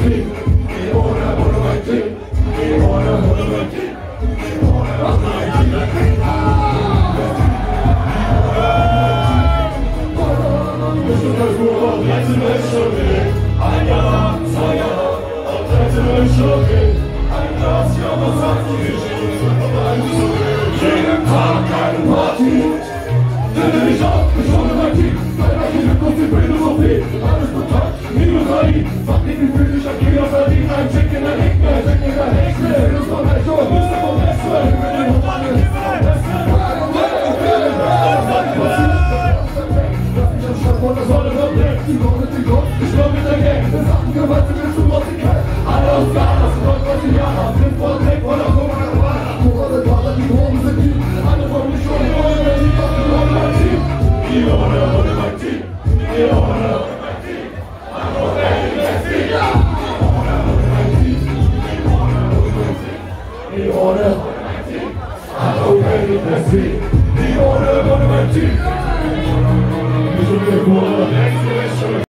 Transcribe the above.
team. We honor one of my team. We honor one of my team. We honor one of my team. Letzte Menschenweg, ein Jahr, 2 Jahre, auf dritte Menschenweg, ein Glas, ja, was sagt die Geschichte, jeden Tag eine Party, finde dich auf, ich hole mein Team, weil ich hier kurz die Philosophie, alles bekannt, niemand rein, fuck dich, wie fühlt sich ein Kieler verdient, ein Chick in der Hecke, Chick in der Hecke, du bist von der Show, bist du vom Westwell, ich bin den Hoffmann, das soll es Objekt, die Gott ist die Gott, ich glaub mit der Gang, das Sachen gewalt, du bist so musikal, alle aus Ghana, das Gott, was ich jahre, sind voll weg, voller Coca-Cola, Coca-Cola, die Drogen sind die, alle von mich schon, die ohne mein Team, die ohne mein Team, die ohne mein Team, die ohne mein Team, I'm okay, let's see, die ohne mein Team, die ohne mein Team, I'm okay, let's see, die ohne mein Team. Next